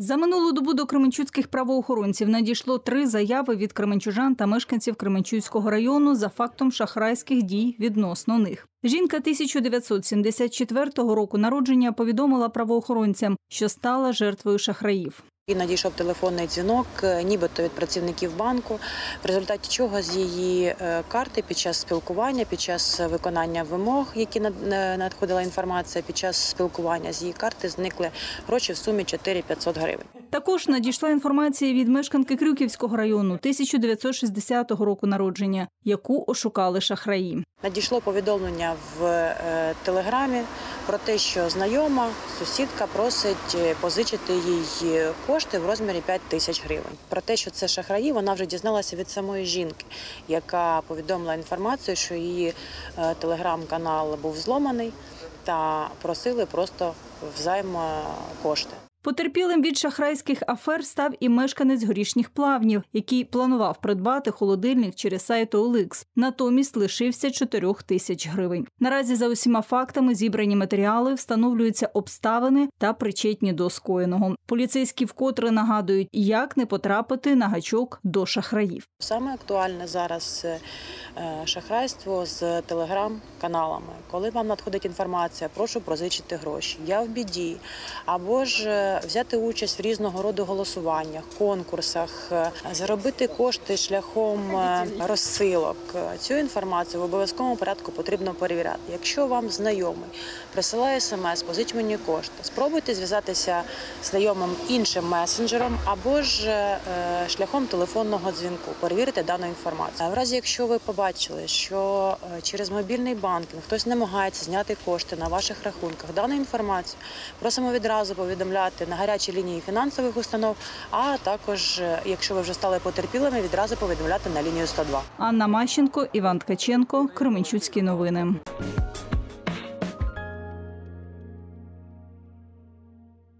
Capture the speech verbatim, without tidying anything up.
За минулу добу до кременчуцьких правоохоронців надійшло три заяви від кременчужан та мешканців Кременчуцького району за фактом шахрайських дій відносно них. Жінка тисяча дев'ятсот сімдесят четвертого року народження повідомила правоохоронцям, що стала жертвою шахраїв. І надійшов телефонний дзвінок, нібито від працівників банку, в результаті чого з її карти під час спілкування, під час виконання вимог, які надходила інформація, під час спілкування з її карти зникли гроші в сумі чотири тисячі п'ятсот гривень. Також надійшла інформація від мешканки Крюківського району тисяча дев'ятсот шістдесятого року народження, яку ошукали шахраї. Надійшло повідомлення в телеграмі про те, що знайома, сусідка просить позичити їй кошти в розмірі п'ять тисяч гривень. Про те, що це шахраї, вона вже дізналася від самої жінки, яка повідомила інформацію, що її телеграм-канал був зломаний та просили просто взайм кошти. Потерпілим від шахрайських афер став і мешканець Горішніх Плавнів, який планував придбати холодильник через сайт о ел ікс. Натомість лишився чотирьох тисяч гривень. Наразі за усіма фактами зібрані матеріали, встановлюються обставини та причетні до скоєного. Поліцейські вкотре нагадують, як не потрапити на гачок до шахраїв. Саме актуальне зараз шахрайство з телеграм-каналами. Коли вам надходить інформація, прошу позичити гроші, я в біді, або ж взяти участь в різного роду голосуваннях, конкурсах, заробити кошти шляхом розсилок. Цю інформацію в обов'язковому порядку потрібно перевіряти. Якщо вам знайомий присилає смс «позич мені кошти», спробуйте зв'язатися з знайомим іншим месенджером або ж шляхом телефонного дзвінку, перевірити дану інформацію. В разі, якщо ви побачили, що через мобільний банкінг хтось намагається зняти кошти на ваших рахунках, дану інформацію просимо відразу повідомляти на гарячій лінії фінансових установ, а також, якщо ви вже стали потерпілими, відразу повідомляти на лінію сто два. Анна Мащенко, Іван Ткаченко, Кременчуцькі новини.